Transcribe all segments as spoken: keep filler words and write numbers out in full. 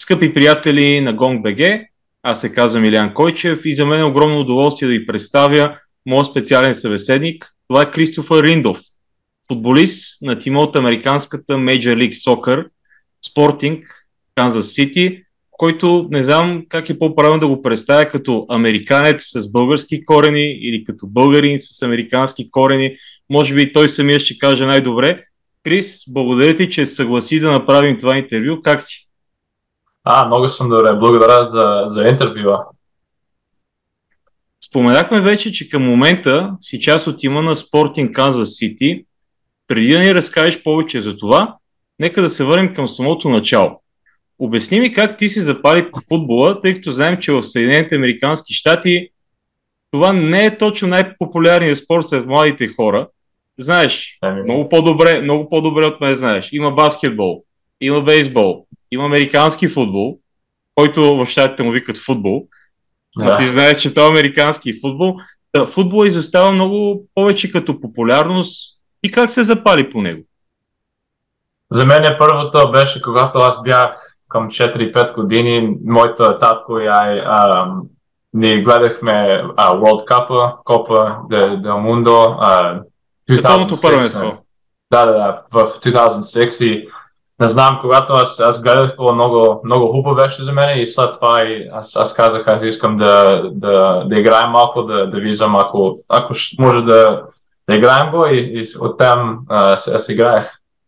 Скъпи приятели на GongBG, аз се казвам Илиян Койчев и за мен е огромно удоволствие да ви представя моят специален събеседник. Това е Кристофър Риндов, футболист на тима от американската Major League Soccer, Sporting Kansas City, който не знам как е по-правилно да го представя като американец с български корени или като българин с американски корени. Може би той самия ще каже най-добре. Крис, благодаря ти, че съгласи да направим това интервю. Как си? А, много съм добре. Благодаря за, за интервюа. Споменахме вече, че към момента си част от тима на Sporting Kansas City. Преди да ни разкажеш повече за това, нека да се върнем към самото начало. Обясни ми как ти се запали по футбола, тъй като знаем, че в Съединените американски щати това не е точно най-популярният спорт сред младите хора. Знаеш, много по-добре, много по-добре от мен знаеш. Има баскетбол, има бейсбол, има американски футбол, който в щатите му викат футбол. Да. А ти знаеш, че това е американски футбол. Да, футбол изостава много повече като популярност. И как се запали по него? За мен първото беше, когато аз бях към четири-пет години, моята татко и аз а, ние гледахме а, World Cup, Copa del Mundo, а, Световното първенство. Да, да, да, в две хиляди и шеста и не знам, когато аз, аз гледах, много, много хубаво беше за мен и след това и аз, аз казах, аз искам да, да, да играем малко, да, да виждам, ако, ако може да, да играем го и, и оттам аз, аз играех.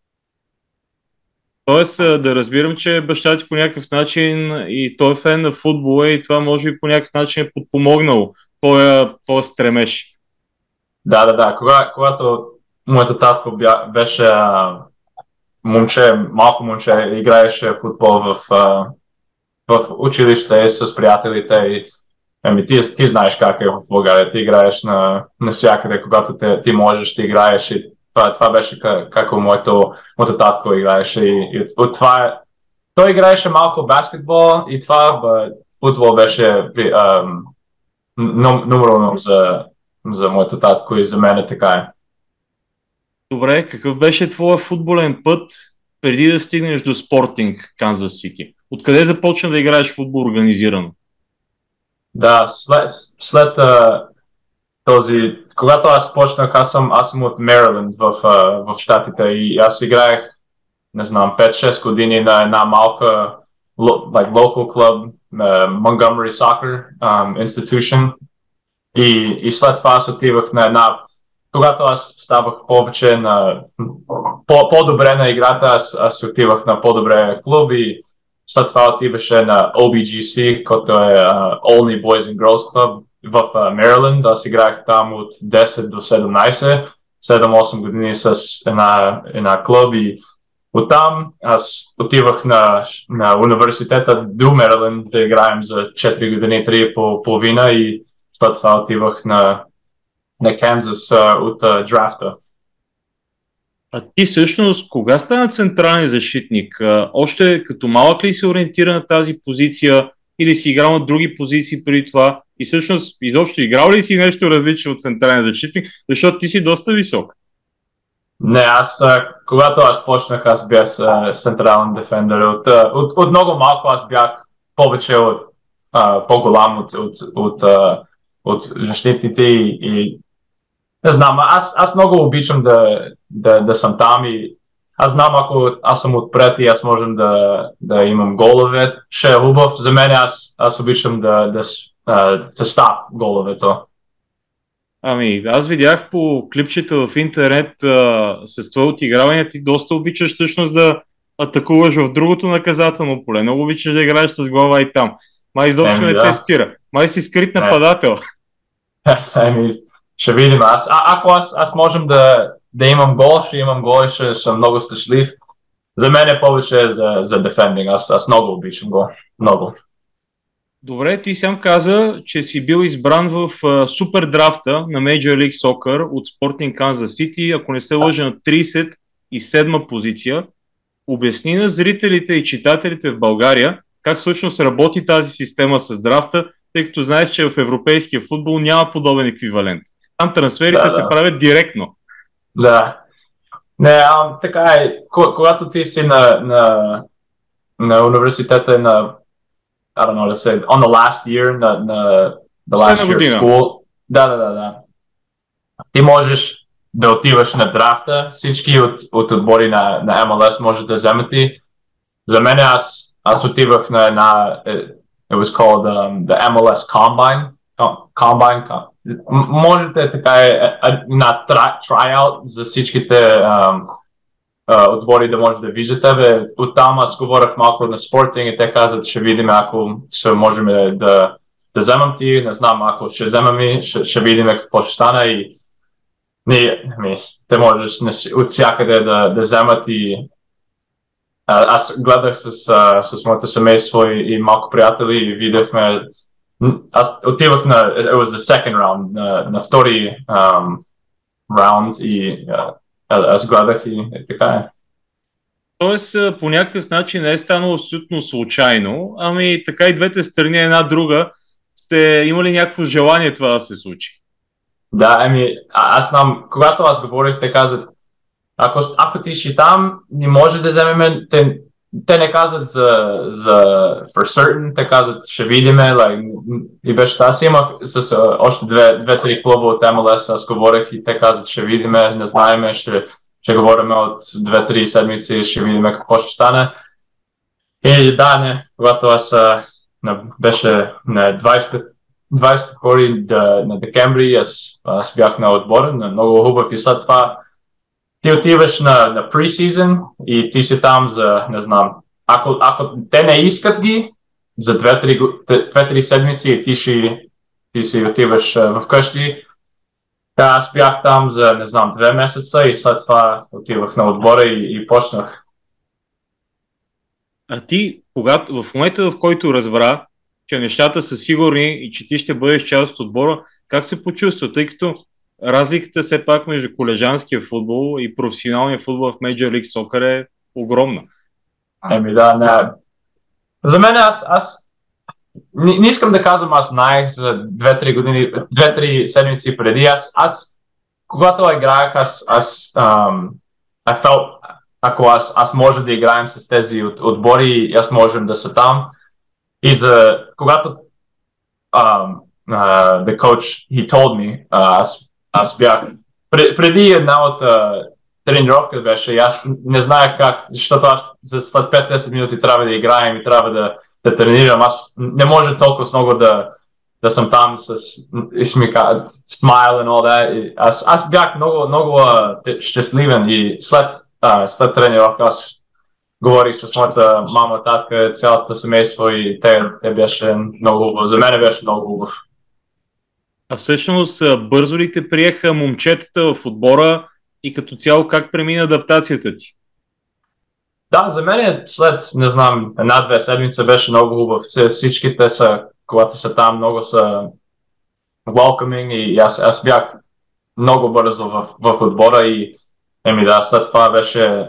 Тоест да разбирам, че баща ти по някакъв начин и той е фен на футбола и това може би по някакъв начин е подпомогнал твоя, твоя стремеж. Да, да, да. Кога, когато моята татко беше а, момче, малко момче, играеше футбол в, а, в училище с приятелите и ами, ти, ти знаеш как е в България. Ти играеш на, навсякъде, когато те, ти можеш, ти играеш и това, това беше как, како моето, моето татко играеше и, и от това е... Той играеше малко баскетбол и това, but футбол беше um, номерно за, за моето татко и за мен така е. Добре, какъв беше твоя футболен път преди да стигнеш до Sporting Kansas City? Откъде започна да играеш футбол организирано? Да, след, след uh, този... Когато аз почнах, аз съм, аз съм от Мериленд в, uh, в щатите и аз играех, не знам, пет-шест години на една малка like, local club, uh, Montgomery Soccer um, Institution и, и след това аз отивах на една... Когато аз ставах повече на... По, по-добре на играта, аз, аз отивах на по-добре клуб и след това отиваше на о би джи си, който е uh, Only Boys and Girls Club в Мериленд. Uh, аз играх там от десет до седемнайсет, седем-осем години с една, една клуб и оттам аз отивах на, на университета до Мериленд да играем за четири години, три и половина и след това отивах на, на Канзас uh, от uh, драфта. А ти всъщност кога стана централен защитник? Още като малък ли се ориентира на тази позиция или си играл на други позиции преди това? И всъщност изобщо играл ли си нещо различно от централен защитник? Защото ти си доста висок. Не, аз, когато аз почнах, аз бях централен дефендър. От, от, от много малко аз бях повече от uh, по-голям от, от, от, uh, от защитите и, и не знам, аз, аз много обичам да, да, да съм там и аз знам, ако аз съм отпред и аз можем да, да имам голове, ще е хубав. За мен аз, аз обичам да, да, да, да став головето. Ами, аз видях по клипчета в интернет а, с твое отиграване, ти доста обичаш всъщност да атакуваш в другото наказателно поле. Много обичаш да играеш с глава и там. Май изобщо не, не да. те спира. Май си скрит нападател. Ами, ще видим. Аз, а, ако аз, аз можем да, да имам гол, ще имам гол и ще, ще съм много щастлив. За мен е повече за, за дефендинг. Аз, аз много обичам го. Много. Добре, ти сам каза, че си бил избран в uh, супер драфта на Major League Soccer от Sporting Kansas City, ако не се лъжа, на трийсет и седма позиция. Обясни на зрителите и читателите в България как всъщност работи тази система с драфта, тъй като знаеш, че в европейския футбол няма подобен еквивалент. Там трансферите да, се да. правят директно. Да. Не, а, така е. Когато ти си на, на на университета на I don't know to say on the last year на, на the last year of school. Да, да, да, да. Ти можеш да отиваш на драфта, всички от, от отбори на, на Ем Ел Ес може да вземат и за мен аз, аз отивах на една it, it was called um, the Ем Ел Ес Combine. Combine. Com- можете така е на tryout за всичките um, uh, отбори да може да виждате. Бе, оттам аз говорях малко на спортинг и те казват, ще видим ако ще можем да, да вземам ти, не знам, ако ще вземам и ще, ще видим какво ще стане и ние, ми, те можеш от всякъде да, да вземат и а, аз гледах с, а, с моето семейство и, и малко приятели и видяхме аз отивах на it was the second round на, на втори um, раунд и uh, аз гледах и, и така е. Тоест, по някакъв начин не е станало абсолютно случайно, ами така и двете страни една друга сте имали някакво желание това да се случи. Да, ами, а, аз знам, когато аз говорих, те казват, ако, ако ти си там, не може да вземем, те, те не казват за, за for certain, те казват, ще видиме, like, и беше аз имах с uh, още две, две-три клуба от Ем Ел Ес, аз говорих и те казват, ще видиме, не знаеме, ще, ще говорим от две-три седмици, ще видим какво ще стане. И да, не, когато аз uh, беше на двайсети втори на декември, аз, аз бях на отбора, на много хубав и след това ти отиваш на, на pre-season и ти си там за, не знам, ако, ако те не искат ги, за две-три седмици и ти, си, ти си отиваш uh, вкъщи. Аз бях там за, не знам, две месеца и след това отивах на отбора и, и почнах. А ти, когато, в момента в който разбра, че нещата са сигурни и че ти ще бъдеш част от отбора, как се почувства? Тъй като разликата все пак между колежанския футбол и професионалния футбол в Major League Soccer е огромна. Еми да, не. За мен аз, аз не, не искам да казвам, аз знаех за две-три години, две-три седмици преди. Аз, аз когато играех, аз, аз um, I felt, ако аз, аз може да играем с тези от, отбори, аз можем да са там. И за, когато um, uh, the coach, he told me, uh, аз, аз бях, пред, преди една от uh, тренировка беше, и аз не знаех как, защото аз след пет-десет минути трябва да играем и трябва да, да тренирам, аз не може толкова много да, да съм там с смика, smile and all that. И аз, аз бях много, много uh, щастливен и след, uh, след тренировка аз говорих с моята мама, татка, цялото семейство и те, те беше много хубаво. За мен беше много хубаво. А всъщност бързо ли те приеха момчетата в отбора и като цяло как премина адаптацията ти? Да, за мен след, не знам, една-две седмица беше много хубав. Всичките са, когато са там, много са welcoming и аз, аз бях много бързо в, в отбора и еми да, след това беше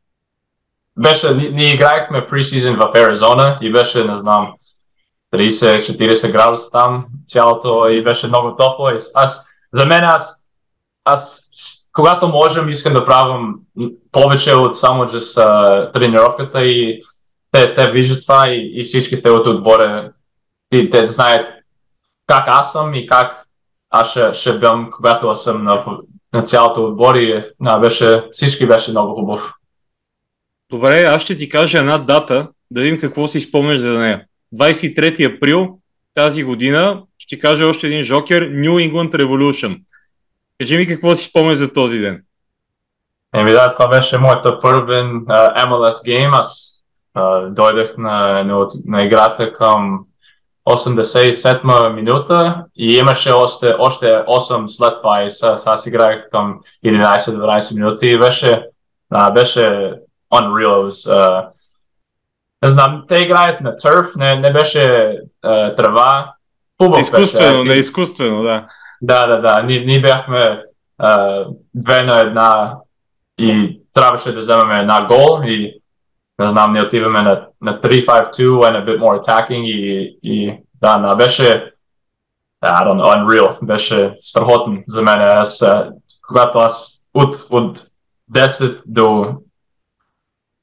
Беше, ние играехме pre-season в Аризона и беше, не знам, трийсет-четирийсет градуса там, цялото и беше много топло. И аз, за мен аз, аз, когато можем, искам да правим повече от само just, uh, тренировката и те, те виждат това и, и всичките от отбора, те, те знаят как аз съм и как аз ще, ще бям, когато аз съм на, на цялото отбор и да, беше, всички беше много хубав. Добре, аз ще ти кажа една дата, да видим какво си спомняш за нея. двайсет и трети април тази година ще кажа още един жокер, New England Revolution. Кажи ми какво си спомняш за този ден. Еми да, това беше моята първен uh, Ем Ел Ес гейм. Аз uh, дойдах на, на, на играта към осемдесет и седма минута и имаше още, още осем след това и с, аз играех към единайсет-дванайсет минути и беше, uh, беше unreal. It was, uh, не знам, те играят на търф, не, не беше uh, трава. Хубав изкуствено, беше. Не изкуствено, да. Да, да, да. Ние, ние бяхме uh, две на една и трябваше да вземем една гол и не знам, ние отиваме на, на три пет две and a bit more attacking и, и да, да, беше I don't know, unreal, беше страхотно за мен. Аз, uh, когато аз от, от десет до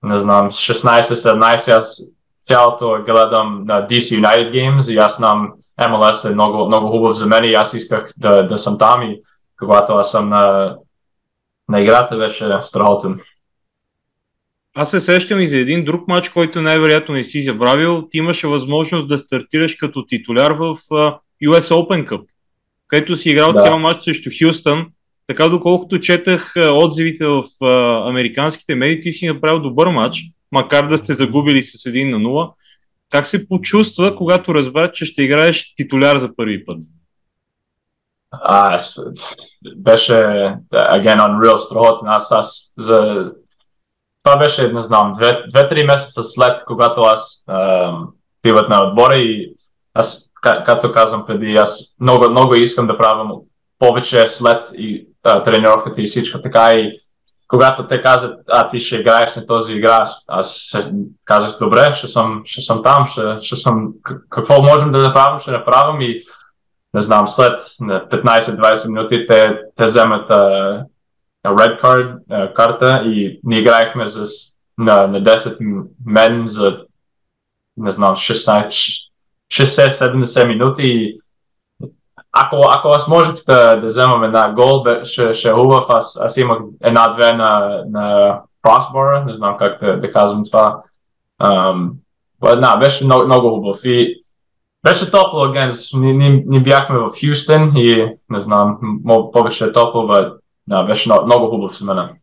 не знам, шестнайсет-седемнайсет, аз цялото гледам на Ди Си United Games и аз знам Ем Ел Ес е много, много хубав за мен и аз исках да, да съм там и когато аз съм на, на играта беше страхотен. Аз се сещам и за един друг матч, който най-вероятно не си забравил. Ти имаше възможност да стартираш като титуляр в uh, Ю Ес Open Cup, където си играл Да. цял матч срещу Хюстън. Така доколкото четах uh, отзивите в uh, американските медии, ти си направил добър матч, макар да сте загубили с един на нула. Как се почувства, когато разбра, че ще играеш титуляр за първи път? А, беше, again, unreal, страхотен. Аз, аз за... Това беше, не знам, две-три месеца след, когато аз отиват на отбора и аз, както казвам преди, аз много, много искам да правя повече след и а, тренировката и всичко така и когато те казват, а ти ще играеш на този игра, аз, аз казах, добре, ще съм, ще съм там, ще, ще съм, какво можем да направим, ще направим и не знам, след петнайсет-двайсет минути те, те вземат uh, red card, uh, карта и ние играехме с, на, на десет мен за, не знам, шейсет-седемдесет минути и ако, ако аз можех да, да вземам една гол, ще, ще е хубав, аз, аз имах една-две на, на crossbar, не знам как да, да казвам това. Um, една, беше много, много хубав и беше топло, again, ние, ние бяхме в Хюстън и не знам, повече е топло, но да, беше много, много хубав за мен.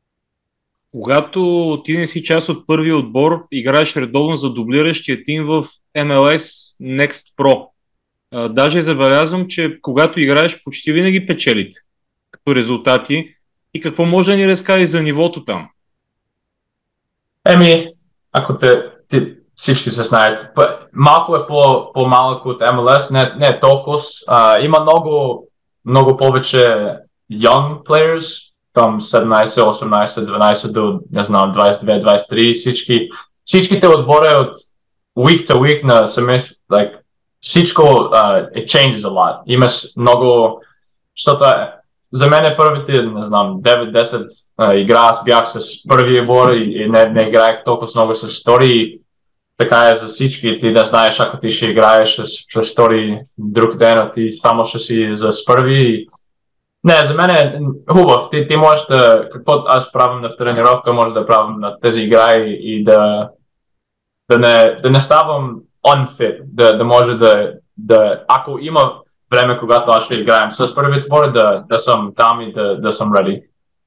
Когато ти не си част от първия отбор, играеш редовно за дублиращия тим в Ем Ел Ес Next Pro. А, даже забелязвам, че когато играеш, почти винаги печелите като резултати. И какво може да ни разкажеш за нивото там? Еми, ако те, ти, всички се знаят, малко е по, по-малък от Ем Ел Ес, не, не е толкова. А, има много, много повече young players, към седемнайсет, осемнайсет, дванайсет до, не знам, двайсет и две, двайсет и три, всички, всичките отбори от week to week на самия, like, всичко, uh, it changes a lot. Имаш много, защото за мен е първите, не знам, девет-десет uh, игра, аз бях с първия отбор и, и не, не играех толкова много с втори. Така е за всички. Ти да знаеш, ако ти ще играеш с, с втори друг ден, а ти само ще си за първи. Не, за мен е хубав. Ти, ти можеш да, какво аз правим на тренировка, може да правим на тези игра и, и да, да, не, да не ставам unfit, да, да може да, да, ако има време, когато аз ще играем с първите отбор, да, да съм там и да, да съм ready.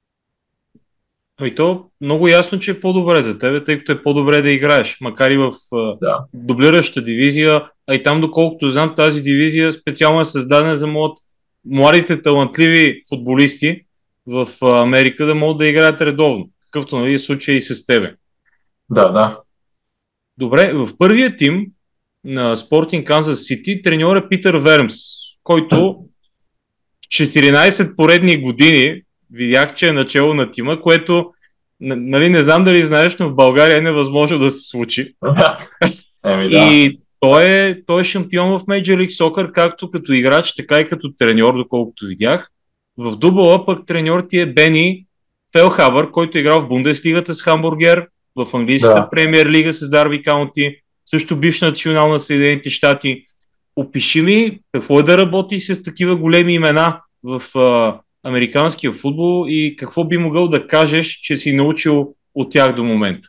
И то много ясно, че е по-добре за тебе, тъй като е по-добре да играеш, макар и в да. дублираща дивизия, а и там, доколкото знам, тази дивизия специално е създадена за млад, младите талантливи футболисти в Америка да могат да играят редовно, какъвто нали, е случай и с тебе. Да, да. Добре, в първия тим на Спортинг Канзас Сити треньор е Питър Вермс, който четиринайсет поредни години видях, че е начало на тима, което нали, не знам дали знаеш, но в България е невъзможно да се случи. Еми, да. И той е, той е шампион в Major League Soccer, както като играч, така и като треньор, доколкото видях. В дубъла пък треньор ти е Бени Фелхабър, който е играл в Бундеслигата с Хамбургер, в английската да. премиер лига с Дарби Каунти, също бивш национал на Съединените щати. Опиши ми какво е да работи с такива големи имена в а, американския футбол и какво би могъл да кажеш, че си научил от тях до момента.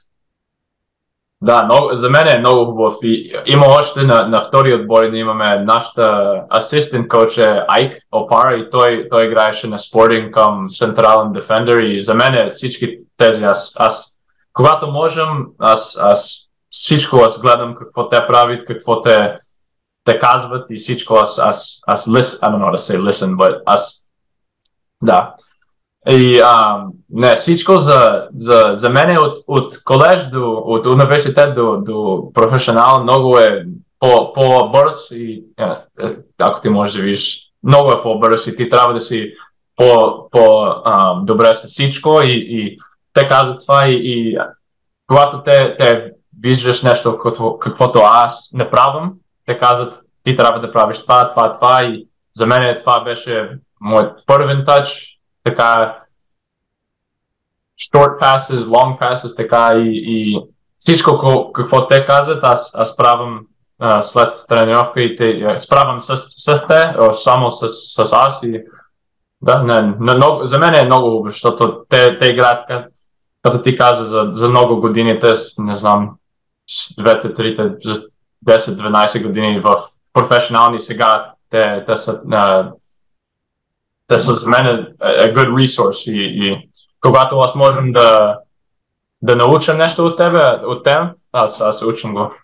Да, много, за мен е много хубав. И, има още на, на втори отбор да имаме нашата асистент коуч е Айк Опара и той, той играеше на Спортинг към централен дефендер и за мен е всички тези аз, аз когато можем, аз, аз всичко аз гледам какво те правят, какво те, те казват и всичко аз, аз, аз listen, I don't know how to say listen, but аз, да. И а, не, всичко за, за, за мен е от, от колеж до, от университет до, до професионал много е по, по-бърз и е, ако ти можеш да видиш, много е по-бърз и ти трябва да си по, по а, добре с всичко и, и те казват това и, и когато те, те виждаш нещо, какво, каквото аз не правим, те казват ти трябва да правиш това, това, това и за мен това беше моят първен тач. Така, short passes, long passes, така и, и всичко, какво те казват, аз, аз правям uh, след тренировка и те uh, справям с, с те, само с, с аз и да, не, не, много, за мен е много хубаво, защото те, те играят, като ти каза, за, за много години, те, не знам, двете, трите, десет-дванайсет години в професионални сега, те, те са uh, те са за мен е a good resource и, и когато аз можем да, да науча нещо от тебе, от теб, аз, аз учим го.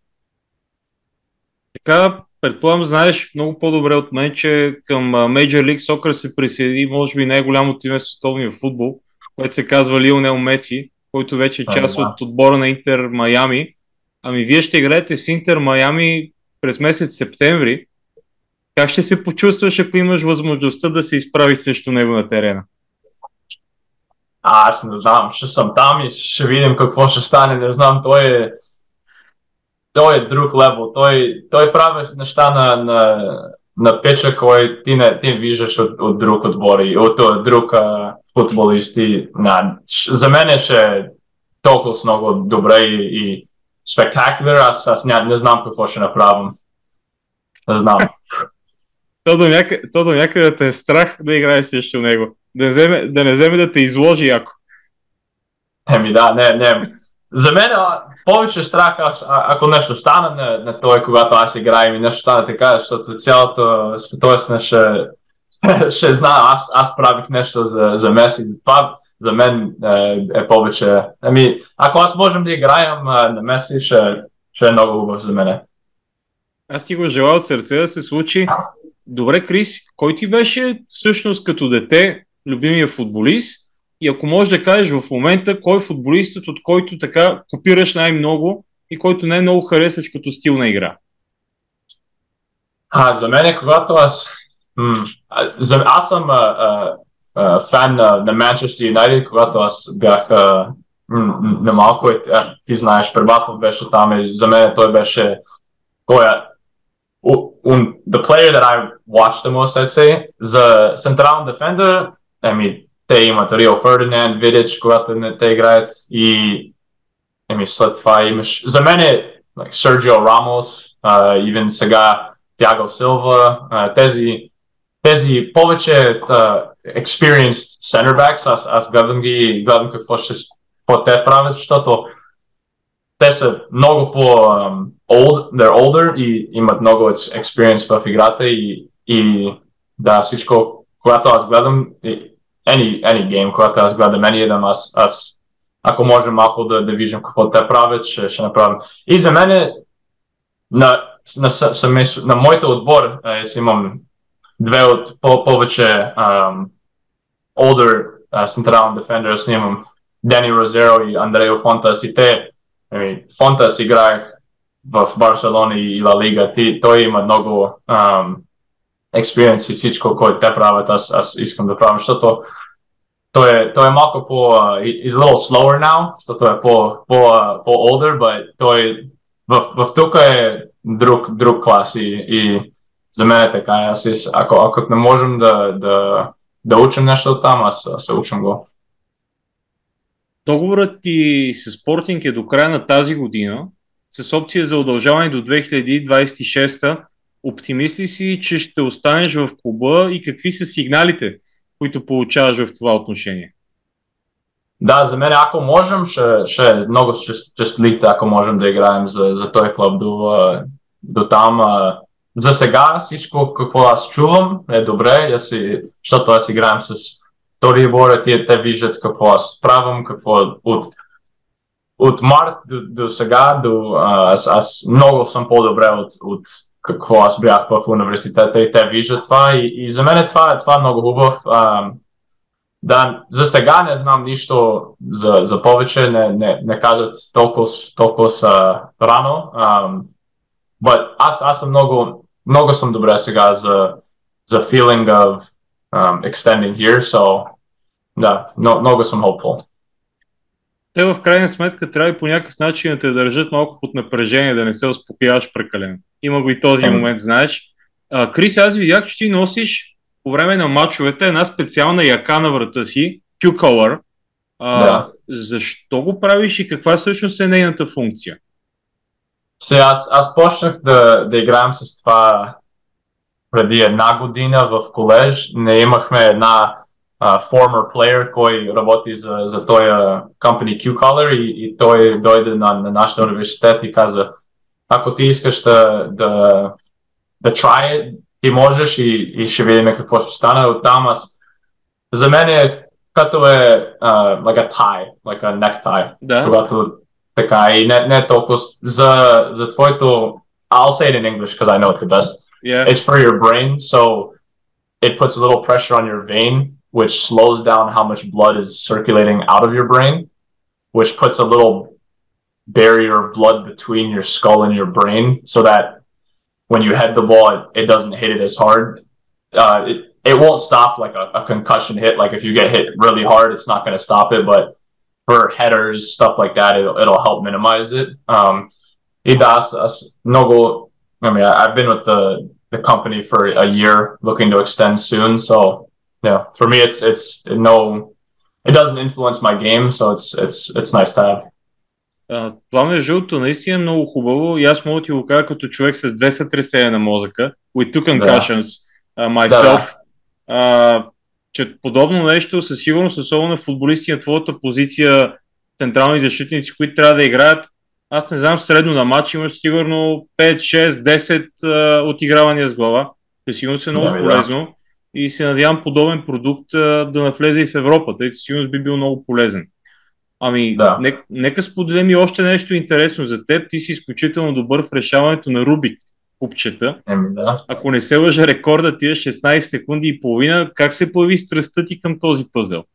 Така, предполагам, знаеш много по-добре от мен, че към Major League Soccer се присъедини, може би най-голямото име в световния футбол, което се казва Лионел Меси, който вече е част а, да. от отбора на Интер Майами. Ами вие ще играете с Интер Майами през месец септември. Как ще се почувстваш, ако имаш възможността да се изправиш срещу него на терена? А, аз не знам, ще съм там и ще видим какво ще стане, не знам, той е той е друг левел, той, той прави неща на, на, на печа, кой ти не ти виждаш от, от друг отбор и от, от друг а, футболист и на, за мен ще е толкова много добре и, и спектакуляр, аз, аз не, не знам какво ще направим. Не знам. То до, някъде, то до някъде да те е страх да играеш срещу него. Да не вземе да, не вземе да те изложи яко. Еми да, не, не. За мен повече страх, аз, а, ако нещо стане на, на той, когато аз играя и нещо стане така, защото цялото светове ще, ще знае, аз, аз правих нещо за, за Меси. Това за мен е, е повече. Ами, ако аз можем да играем на Меси, ще, ще е много хубаво за мен. Аз ти го желая от сърце да се случи. Добре, Крис, кой ти беше всъщност като дете любимия футболист? И ако можеш да кажеш в момента, кой е футболистът, от който така копираш най-много и който най-много харесваш като стил на игра? А, за мен е, когато аз... М- за, аз съм а, а, а, фен на, на Манчестър Юнайтед, когато аз бях а, м- м- на малко, и, а, ти знаеш, Пребатов беше там и за мен той беше... Кой е? Un, the player that I watched the most, I'd say, за централен дефендер, еми, те имат Рио Фердинанд, Видич, когато не те играят и еми, след това имаш... За мен е like, Серджио Рамос, uh, even сега Тиаго Силва, uh, тези, тези повече uh, experienced center backs, аз, аз гледам ги и гледам какво ще какво те правят, защото те са много по um, old, they're older и имат много experience в играта и, и да, всичко, когато аз гледам any, any game, когато аз гледам any един, аз, аз ако може малко да, да виждам какво те правят, ще, ще направим. И за мен е на, на, на, на моите отбор, аз имам две от по, повече um, older uh, central defenders, имам Дени Розеро и Андрео Фонтас и те Фонтас играех в Барселона и Ла Лига. Ти, той има много um, experience и всичко, което те правят, аз, аз искам да правя, защото той е, той е малко по... Uh, he's a little slower now, защото е по, по, uh, по-older, but той в, в тук е друг, друг клас и, и за мен е така. Аз, ако, ако не можем да, да, да учим нещо там, аз, аз се учим го. Договорът ти с Спортинг е до края на тази година, с опция за удължаване до две хиляди двадесет и шеста. Оптимист ли си, че ще останеш в клуба и какви са сигналите, които получаваш в това отношение? Да, за мен, ако можем, ще, ще е много щастлив, ако можем да играем за, за този клуб до, до там. За сега всичко, какво аз чувам, е добре, да си, защото аз играем с втори отбор, те, те виждат какво аз правим, какво от, от март до, до сега, до, аз, аз много съм по-добре от, от какво аз бях в университета и те виждат това и, и за мен това, това е много хубав. Да, за сега не знам нищо за, за повече, не, не, не кажат толкова, толкова uh, рано. Um, but аз, аз съм много, много съм добре сега за, за feeling of um, extending here, so да, no, много съм hopeful. Те в крайна сметка трябва и по някакъв начин да те държат малко под напрежение, да не се успокояваш прекалено. Има го и този mm. момент, знаеш. А, Крис, аз видях, че ти носиш по време на мачовете една специална яка на врата си, Q-Color, А, Да. защо го правиш и каква всъщност е нейната функция? Сега аз, аз почнах да, да играем с това преди една година в колеж. Не имахме една uh, former player, кой работи за, за този company Q-Color и, и той дойде на, на нашия университет и каза, ако ти искаш да, да, да try it, ти можеш и, и ще видим какво ще стане. Оттам аз, за мен е като е uh, like a tie, like a necktie, Да, когато така и не, не толкова за, за твоето, I'll say it in English because I know it the best. yeah. It's for your brain, so it puts a little pressure on your vein, which slows down how much blood is circulating out of your brain, which puts a little barrier of blood between your skull and your brain, so that when you head the ball, it, it doesn't hit it as hard. Uh, it, it won't stop like a, a concussion hit. Like if you get hit really hard, it's not going to stop it. But for headers, stuff like that, it'll, it'll help minimize it. Um, и да, аз, аз много, I mean, I, I've been with the, the company for a year, looking to extend soon. So yeah, for me, it's, it's no, it doesn't influence my game. So it's, it's, it's nice to have. А, това между другото наистина е много хубаво и аз мога да ти го кажа като човек с две сътресения на мозъка, with two concussions uh, myself, Да. uh, че подобно нещо със сигурност, особено на футболисти на твоята позиция, централни защитници, които трябва да играят, аз не знам, средно на матч имаш сигурно пет, шест, десет uh, отигравания с глава, със сигурност е много Да, полезно и се надявам подобен продукт uh, да навлезе и в Европа, тъй като сигурност би бил много полезен. Ами, да. не, нека споделим и още нещо интересно за теб. Ти си изключително добър в решаването на Рубик купчета. Еми, да. Ако не се лъжа, рекорда ти е шестнайсет секунди и половина. Как се появи страстта ти към този пъзел?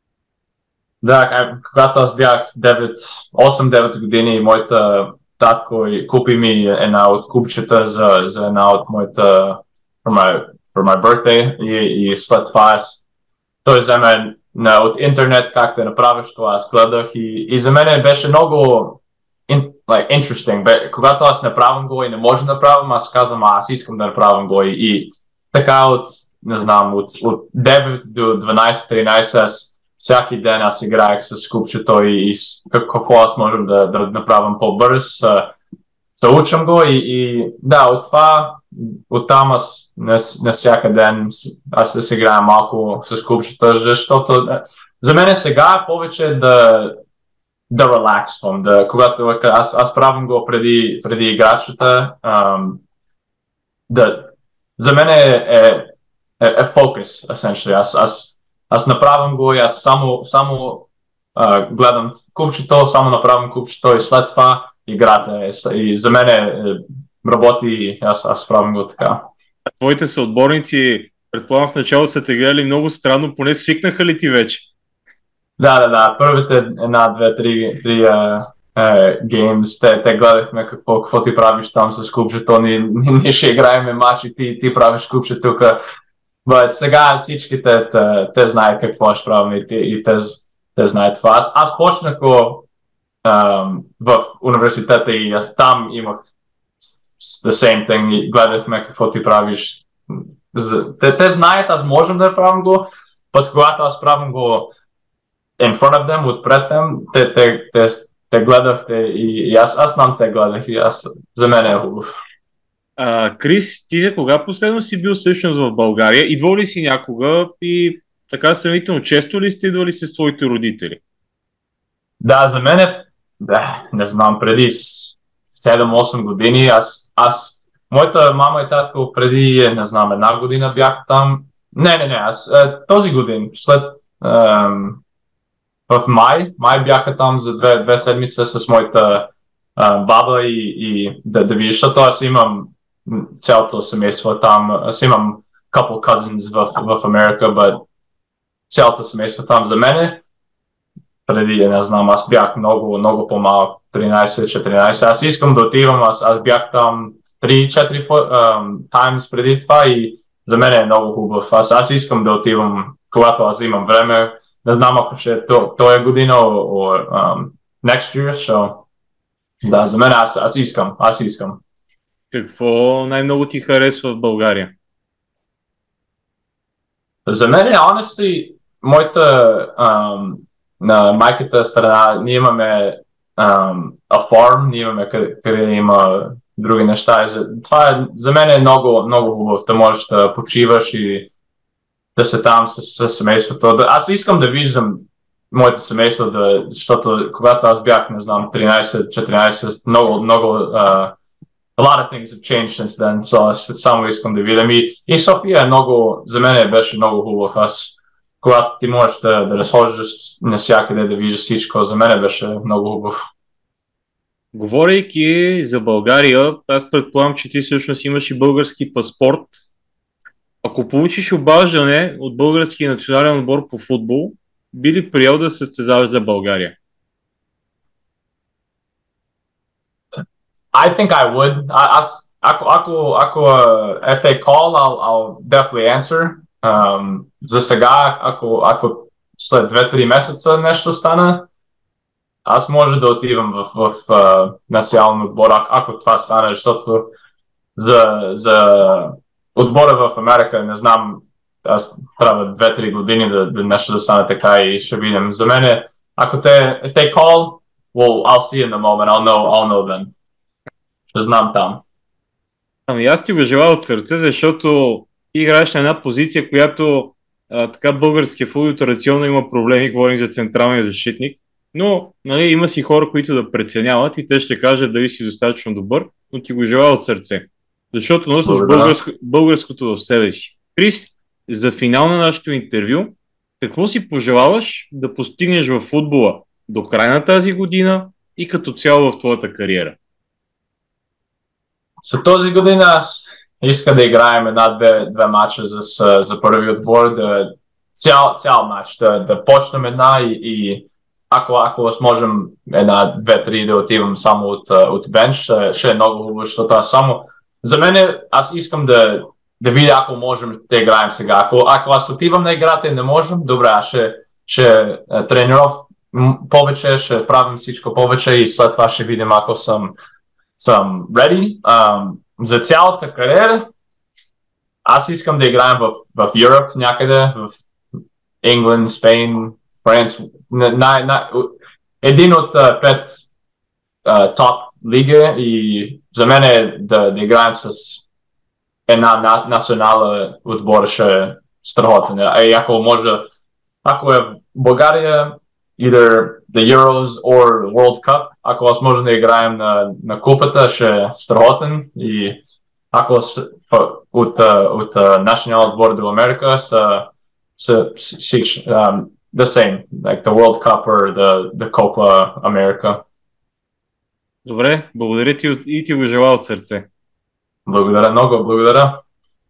Да, когато аз бях осем девет години, моята татко купи ми една от купчета за, за една от моята for my, for my birthday и, и след това аз той вземе на, от интернет как да направиш това, аз гледах и, и за мен беше много in, like, interesting. Бе, когато аз направям го и не може да направим, аз казвам, аз искам да направим го и, и така от, не знам, от, от девет до дванайсет тринайсет аз всяки ден аз играех с купчето и, и какво аз можем да, да направим по-бърз. Се учам го и, и да, от това, оттам аз на, на всяка ден аз да се играя малко с купчета, защото за мен сега е повече да да релаксвам, да, когато аз, аз правим го преди, преди играчата, um, да, за мен е, е, е, е фокус, essentially. Аз, аз, аз направям го и аз само, само uh, гледам купчето, само направям купчето и след това играта е. И за мен е, работи и аз, аз правим го така. А твоите съотборници, предполагам в началото са те гледали много странно, поне свикнаха ли ти вече? Да, да, да. Първите една, две, три, три uh, uh, games, те, те гледахме какво, какво ти правиш там с купчето, ние, ние ще играем матч и ти, ти правиш купче тук. Но сега всички те, те, те знаят какво ще правим и, и те, те знаят това. Аз, аз почнах го um, в университета и аз там имах the same thing и гледахме какво ти правиш. Те, те знаят, аз можем да правим го, но когато аз правим го in front of them, отпред them, те, те, те, те гледахте и, и аз, аз знам те гледах и аз, за мен е хубав. А, Крис, ти за кога последно си бил всъщност в България? Идвал ли си някога и така сравнително често ли сте идвали с твоите родители? Да, за мен е, да, не знам, преди седем-осем години, аз, аз, моята мама и татко преди, не знам, една година бях там. Не, не, не, аз този годин, след ем, в май, май бяха там за две, две седмици с моята а, баба и, и да, да видиш, защото аз имам цялото семейство там, аз имам couple cousins в, в Америка, но цялото семейство там за мене, преди, не знам, аз бях много, много по-малък, тринайсет-четиринайсет, аз искам да отивам, аз, аз бях там три-четири um, times преди това и за мен е много хубав, аз, аз искам да отивам, когато аз имам време. Не знам ако ще е този година or um, next year, so да, за мен аз, аз искам, аз искам. Какво най-много ти харесва в България? За мен е, honestly, моята, um, на майката страна ние имаме um, a farm, ние имаме къде, къде има други неща. Това е, за мен е много, много хубаво, да можеш да почиваш и да се там с, с семейството. Да, аз искам да виждам моето семейство, да, защото когато аз бях, не знам, тринайсет четиринайсет, много, много, uh, a lot of things have changed since then, so аз само искам да видям. И, и София е много, за мен беше много хубав. Аз, когато ти можеш да, да разхождаш навсякъде, да виждаш всичко, за мен беше много хубав. Говорейки за България, аз предполагам, че ти всъщност имаш и български паспорт. Ако получиш обаждане от българския национален отбор по футбол, би ли приел да се състезаваш за България? I think I would. Аз, ако, ако, ако uh, if they call, I'll, I'll definitely answer. Um, за сега, ако, ако след две-три месеца нещо стане, аз може да отивам в, в, в uh, национален отбор, ако това стане, защото за, за отбора в Америка не знам, аз трябва две-три години да, да нещо да стане така и ще видим. За мен, ако те, if they call, well, I'll see in the moment, I'll know, I'll know then. Ще знам там. Ами аз ти го желая от сърце, защото играеш на една позиция, която а, така българския футбол традиционно има проблеми, говорим за централния защитник, но нали, има си хора, които да преценяват и те ще кажат дали си достатъчно добър, но ти го желая от сърце, защото носиш българско, българското в себе си. Крис, за финал на нашето интервю, какво си пожелаваш да постигнеш в футбола до края на тази година и като цяло в твоята кариера? За този година аз иска да играем една-две две матча за, за първи отбор, да, цял, цял матч, да, да почнем една и, и ако, ако сможем една-две-три да отивам само от, от бенч, ще, ще е много хубаво, защото аз само за мен аз искам да, да видя ако можем да играем сега. Ако, ако аз отивам на играта и не можем, добре, аз ще, ще трениров повече, ще правим всичко повече и след това ще видим ако съм съм ready. Um, за цялата кариера аз искам да играем в, в Europe някъде, в England, Spain, France. На, на, един от uh, пет uh, топ лига и за мен е да, да играем с една на, национална отбора ще е страхотен. И ако може, ако е в България, either the Euros or World Cup, ако възможно да играем на, на купата, ще е страхотен и ако с, от, от национален отбор до Америка са, са, са um, the same, like the World Cup or the, the Copa America. Добре, благодаря ти и ти го желая от сърце. Благодаря много, благодаря.